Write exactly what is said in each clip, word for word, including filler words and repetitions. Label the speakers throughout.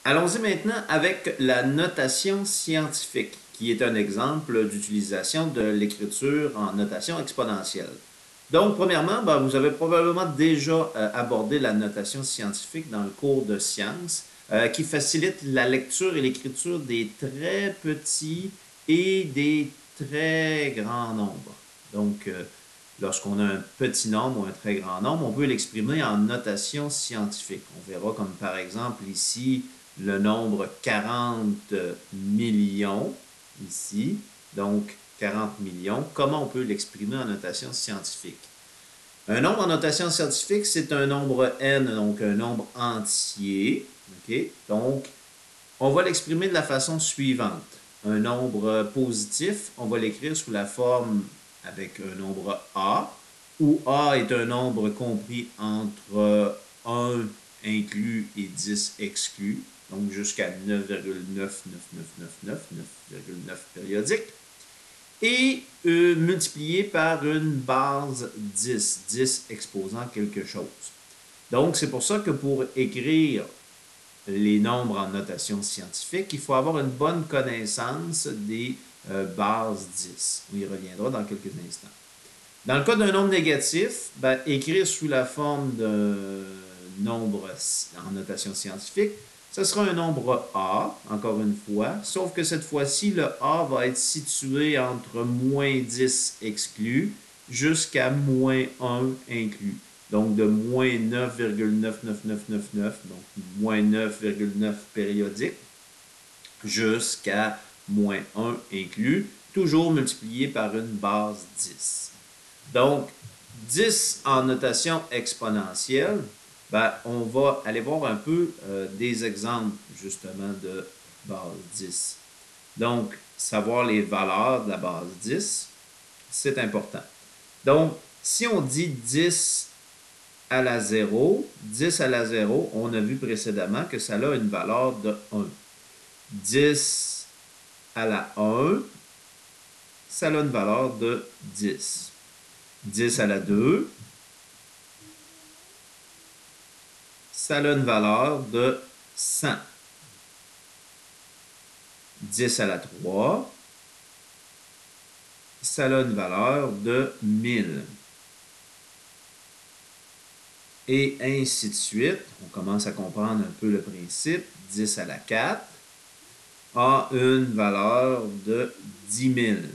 Speaker 1: Allons-y maintenant avec la notation scientifique, qui est un exemple d'utilisation de l'écriture en notation exponentielle. Donc, premièrement, ben, vous avez probablement déjà euh, abordé la notation scientifique dans le cours de sciences, euh, qui facilite la lecture et l'écriture des très petits et des très grands nombres. Donc, euh, lorsqu'on a un petit nombre ou un très grand nombre, on peut l'exprimer en notation scientifique. On verra comme par exemple ici le nombre quarante millions, ici, donc quarante millions. Comment on peut l'exprimer en notation scientifique? Un nombre en notation scientifique, c'est un nombre n, donc un nombre entier. Okay? Donc, on va l'exprimer de la façon suivante. Un nombre positif, on va l'écrire sous la forme avec un nombre A, où A est un nombre compris entre un inclus et dix exclus, donc jusqu'à neuf virgule neuf neuf neuf neuf neuf, neuf virgule neuf périodique, et euh, multiplié par une base dix, dix exposant quelque chose. Donc, c'est pour ça que pour écrire les nombres en notation scientifique, il faut avoir une bonne connaissance des euh, bases dix. On y reviendra dans quelques instants. Dans le cas d'un nombre négatif, ben, écrire sous la forme d'un nombre en notation scientifique, ce sera un nombre A, encore une fois, sauf que cette fois-ci, le A va être situé entre moins dix exclus jusqu'à moins un inclus. Donc de moins neuf virgule neuf neuf neuf neuf neuf, donc moins neuf virgule neuf périodique, jusqu'à moins un inclus, toujours multiplié par une base dix. Donc, dix en notation exponentielle, ben, on va aller voir un peu euh, des exemples justement de base dix. Donc, savoir les valeurs de la base dix, c'est important. Donc, si on dit dix à la zéro, dix à la zéro, on a vu précédemment que ça a une valeur de un. dix à la un, ça a une valeur de dix. dix à la deux, ça a une valeur de cent. dix à la trois, ça a une valeur de mille. Et ainsi de suite. On commence à comprendre un peu le principe. dix à la quatre a une valeur de dix mille.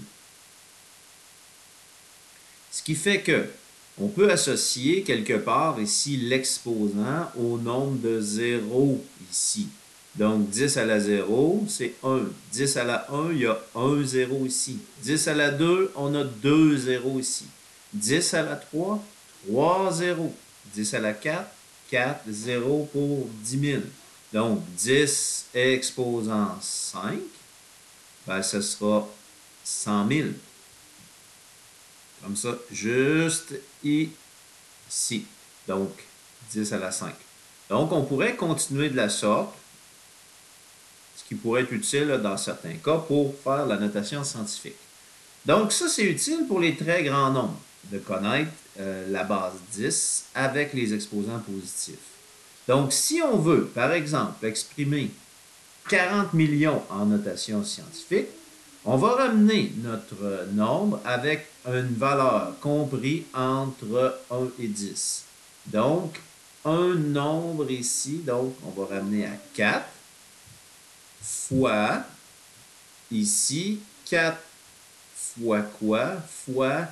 Speaker 1: Ce qui fait que on peut associer quelque part ici l'exposant au nombre de zéro ici. Donc, dix à la zéro, c'est un. dix à la un, il y a un zéro ici. dix à la deux, on a deux zéros ici. dix à la trois, trois zéros. dix à la quatre, quatre zéros pour dix mille. Donc, dix exposant cinq, ben, ce sera cent mille. Comme ça, juste ici. Donc, dix à la cinq. Donc, on pourrait continuer de la sorte, ce qui pourrait être utile là, dans certains cas pour faire la notation scientifique. Donc, ça, c'est utile pour les très grands nombres, de connaître euh, la base dix avec les exposants positifs. Donc, si on veut, par exemple, exprimer quarante millions en notation scientifique, on va ramener notre nombre avec une valeur comprise entre un et dix. Donc, un nombre ici, donc on va ramener à quatre fois, ici, quatre fois quoi? Fois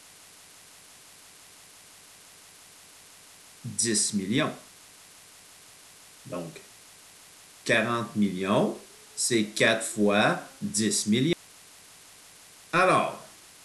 Speaker 1: dix millions. Donc, quarante millions, c'est quatre fois dix millions. Alors,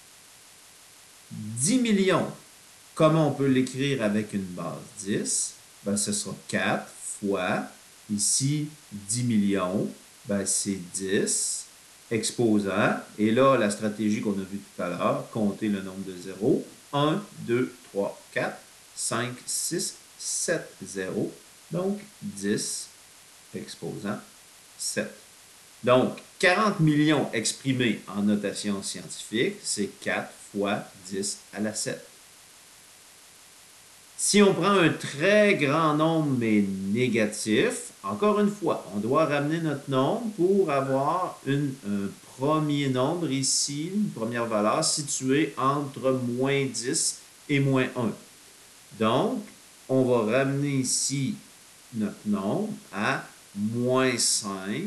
Speaker 1: dix millions, comment on peut l'écrire avec une base dix? Ben, ce sera quatre fois, ici, dix millions, ben, c'est dix, exposant, et là, la stratégie qu'on a vue tout à l'heure, compter le nombre de zéros, un, deux, trois, quatre, cinq, six, sept zéros, donc dix, exposant sept. Donc, quarante millions exprimés en notation scientifique, c'est quatre fois dix à la sept. Si on prend un très grand nombre mais négatif, encore une fois, on doit ramener notre nombre pour avoir une, un premier nombre ici, une première valeur située entre moins dix et moins un. Donc, on va ramener ici notre nombre à moins cinq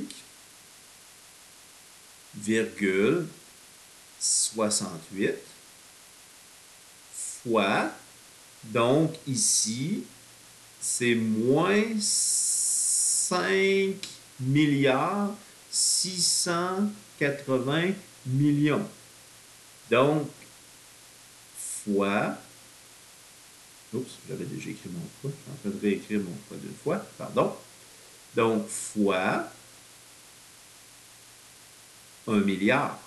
Speaker 1: virgule soixante-huit fois, donc ici, c'est moins cinq milliards six cent quatre-vingts millions. Donc, fois, oups, j'avais déjà écrit mon fois, je suis en train de réécrire mon fois deux fois, pardon. Donc, fois un milliard.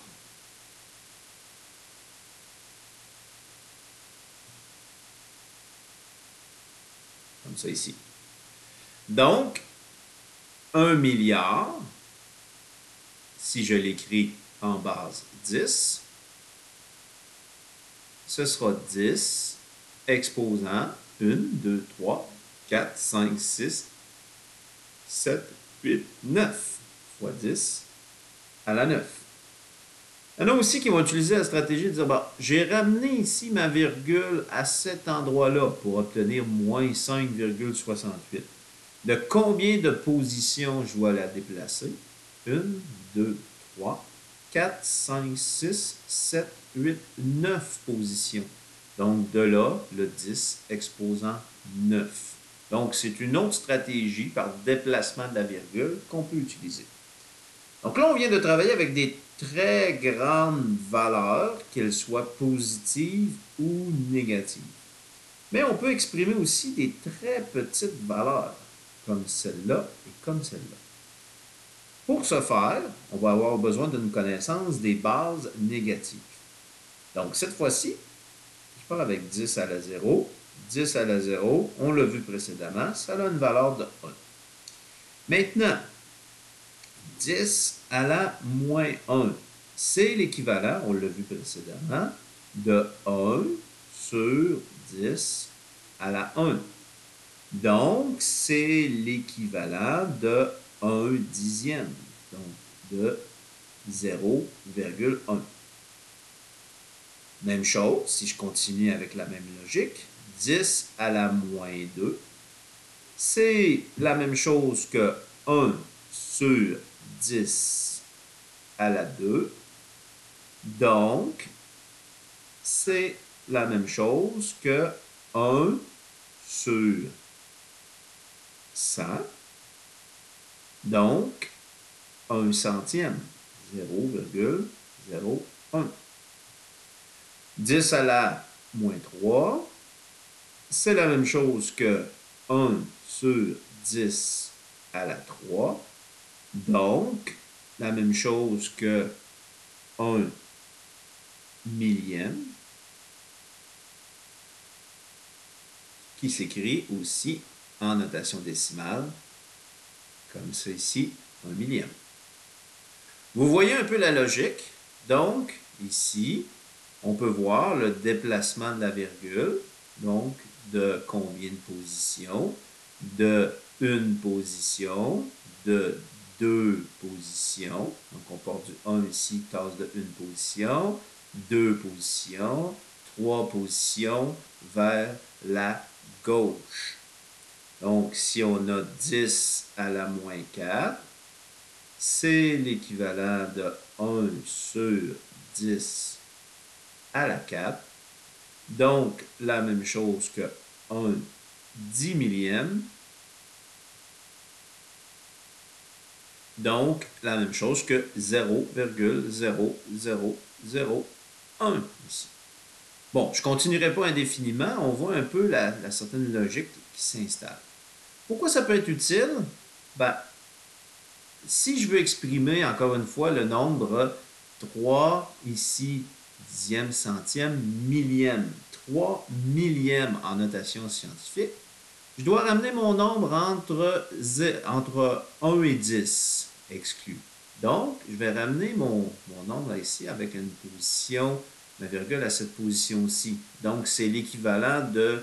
Speaker 1: Comme ça ici. Donc, un milliard, si je l'écris en base dix, ce sera dix exposant un, deux, trois, quatre, cinq, six, sept, huit, neuf fois dix à la neuf. Il y en a aussi qui vont utiliser la stratégie de dire, bon, j'ai ramené ici ma virgule à cet endroit-là pour obtenir moins cinq virgule soixante-huit. De combien de positions je dois la déplacer? un, deux, trois, quatre, cinq, six, sept, huit, neuf positions. Donc, de là, le dix exposant neuf. Donc, c'est une autre stratégie par déplacement de la virgule qu'on peut utiliser. Donc là, on vient de travailler avec des très grandes valeurs, qu'elles soient positives ou négatives. Mais on peut exprimer aussi des très petites valeurs, comme celle-là et comme celle-là. Pour ce faire, on va avoir besoin d'une connaissance des bases négatives. Donc, cette fois-ci, je pars avec dix à la zéro. dix à la zéro, on l'a vu précédemment, ça a une valeur de un. Maintenant, dix à la moins un, c'est l'équivalent, on l'a vu précédemment, de un sur dix à la un. Donc, c'est l'équivalent de un dixième, donc de zéro virgule un. Même chose, si je continue avec la même logique, dix à la moins deux, c'est la même chose que un sur dix à la deux. Donc, c'est la même chose que un sur cent. Donc, un centième, zéro virgule zéro un. dix à la moins trois, c'est la même chose que un sur dix à la trois. Donc, la même chose que un millième, qui s'écrit aussi en notation décimale, comme ça ici, un millième. Vous voyez un peu la logique. Donc, ici, on peut voir le déplacement de la virgule, donc de combien de positions, de une position, de deux positions. Donc, on porte du un ici, tasse de une position, deux positions, trois positions vers la gauche. Donc, si on a dix à la moins quatre, c'est l'équivalent de un sur dix à la quatre. Donc, la même chose que un dix millième. Donc, la même chose que zéro virgule zéro zéro zéro un ici. Bon, je ne continuerai pas indéfiniment. On voit un peu la, la certaine logique qui s'installe. Pourquoi ça peut être utile? Ben, si je veux exprimer, encore une fois, le nombre trois, ici, dixième, centième, millième, trois millièmes en notation scientifique, je dois ramener mon nombre entre, entre un et dix, exclu. Donc, je vais ramener mon, mon nombre ici avec une position, ma virgule à cette position-ci. Donc, c'est l'équivalent de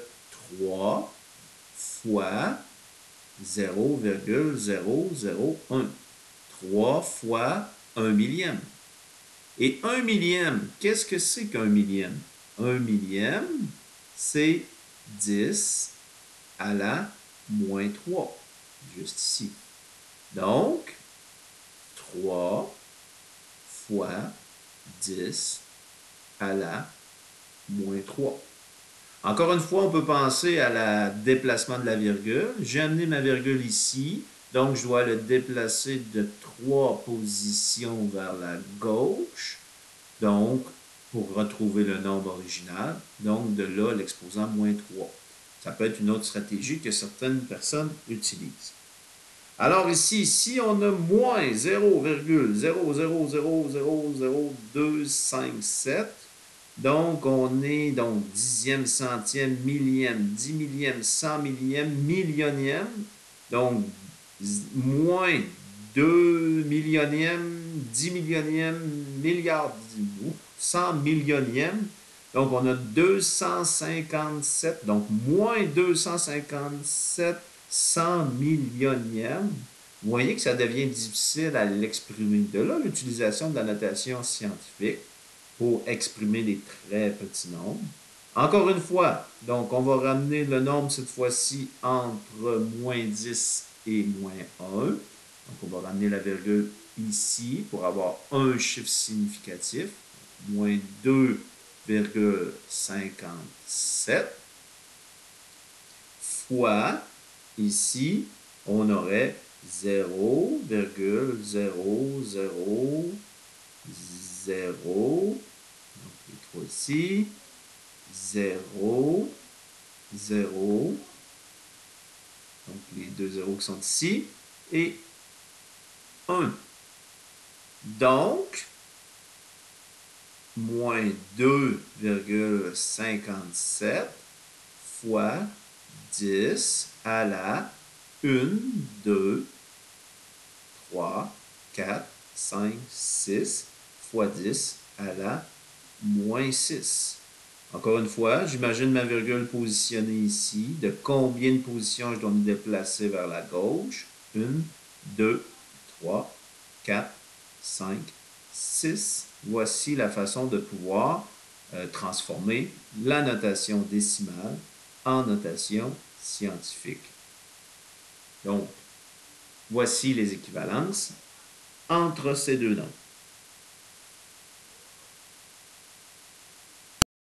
Speaker 1: trois fois zéro virgule zéro zéro un. trois fois un millième. Et un millième, qu'est-ce que c'est qu'un millième? Un millième, c'est dix à la moins trois, juste ici. Donc, trois fois dix à la moins trois. Encore une fois, on peut penser à la déplacement de la virgule. J'ai amené ma virgule ici, donc je dois le déplacer de trois positions vers la gauche, donc pour retrouver le nombre original. Donc de là, l'exposant moins trois. Ça peut être une autre stratégie que certaines personnes utilisent. Alors ici, si on a moins zéro virgule zéro zéro zéro zéro zéro deux cinq sept, donc on est donc dixième, centième, millième, dix millième, cent millième, millionième, donc moins deux millionième, dix millionième, milliard, cent millionième, donc on a deux cent cinquante-sept, donc moins deux cent cinquante-sept cent millionième. Vous voyez que ça devient difficile à l'exprimer. De là, l'utilisation de la notation scientifique pour exprimer des très petits nombres. Encore une fois, donc on va ramener le nombre cette fois-ci entre moins dix et moins un. Donc on va ramener la virgule ici pour avoir un chiffre significatif, moins deux virgule cinquante-sept fois, ici, on aurait zéro virgule zéro zéro zéro, donc les trois ici, zéro, zéro, donc les deux zéros qui sont ici, et un. Donc, moins deux virgule cinquante-sept fois dix à la un, deux, trois, quatre, cinq, six fois dix à la moins six. Encore une fois, j'imagine ma virgule positionnée ici. De combien de positions je dois me déplacer vers la gauche? un, deux, trois, quatre, cinq, six. Voici la façon de pouvoir euh, transformer la notation décimale en notation scientifique. Donc, voici les équivalences entre ces deux nombres.